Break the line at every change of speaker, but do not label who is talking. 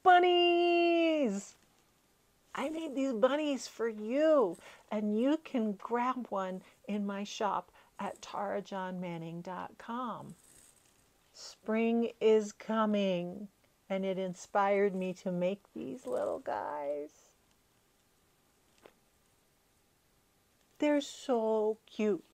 bunnies! I made these bunnies for you, and you can grab one in my shop at tarajohnmanning.com. Spring is coming, and it inspired me to make these little guys. They're so cute.